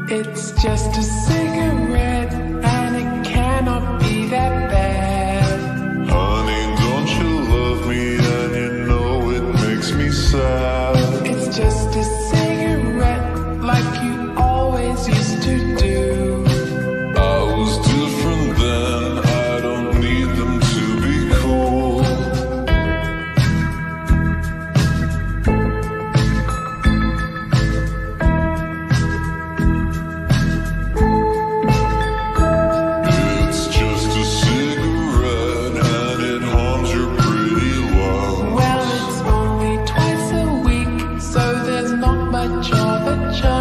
It's just a cigarette, and it cannot be that bad. Honey, don't you love me? And you know it makes me sad. It's just a cigarette, like you always used to do. I was different then, I don't need them to be cool. It's just a cigarette and it harms your pretty lung. Well, it's only twice a week, so there's not much of a chance.